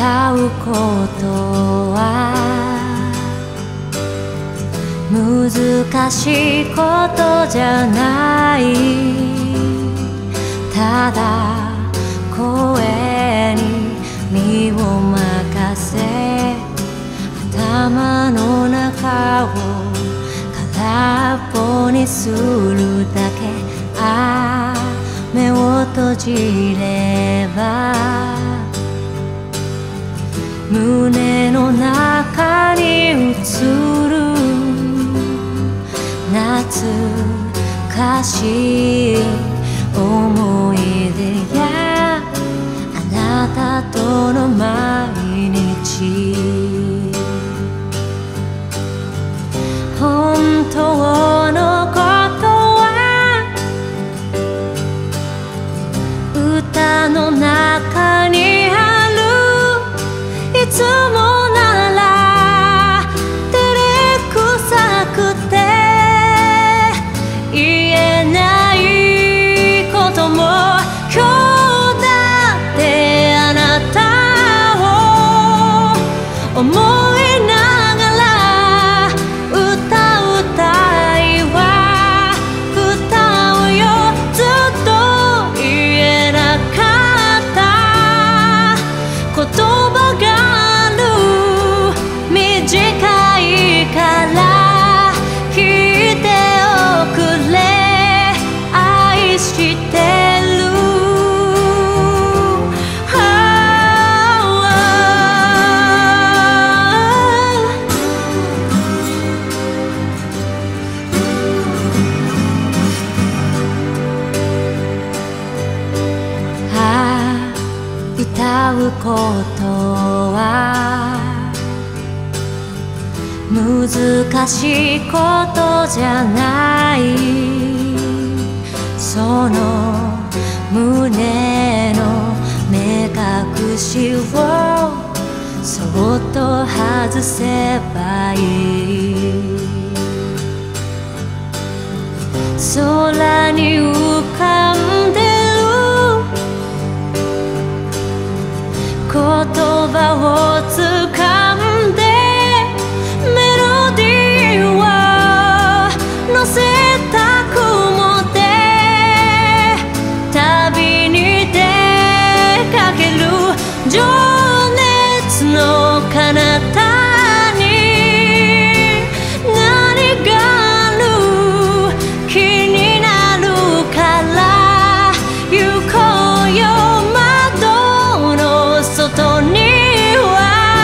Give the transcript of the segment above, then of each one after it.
歌うことは難しいことじゃない。ただ声に身を任せ、頭の中を空っぽにするだけ。目を閉じれば胸の中に映る懐かしい思い出やあなたとの毎日。本当のことは歌の中にある。いつもなら照れくさくて言えないことも、今日だってあなたを思いながら歌うたいは歌うよ。ずっと言えなかった言葉がある。短いから聞いておくれ。愛してる。歌うことは難しいことじゃない。その胸の目隠しをそっと外せばいい。空に浮かんでる言葉をつかんでメロディーを乗せた雲で旅に出かける。情熱の彼方に何がある。気になるから行こうよ。窓の外には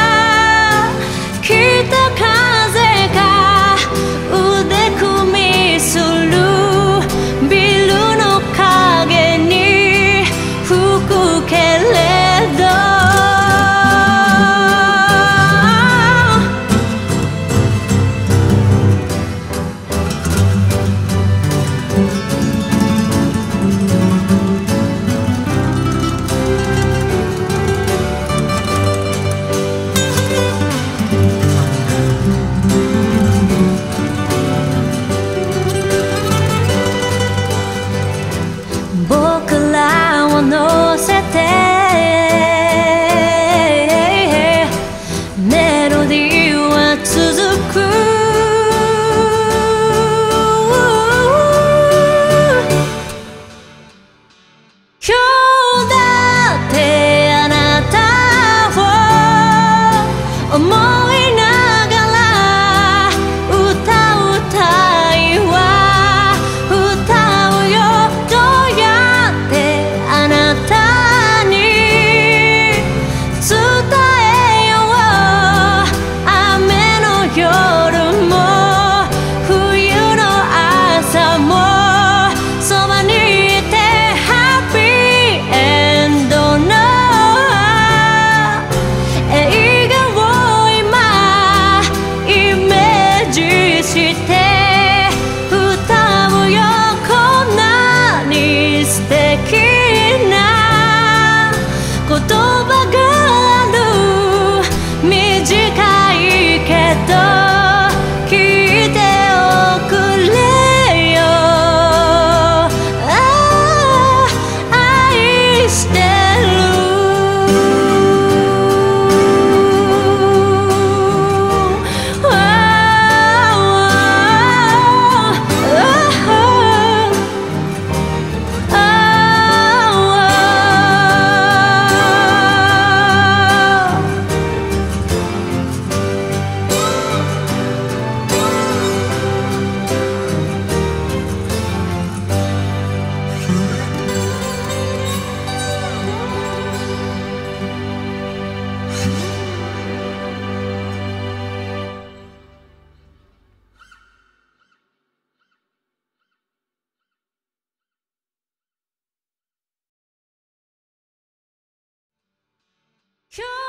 今日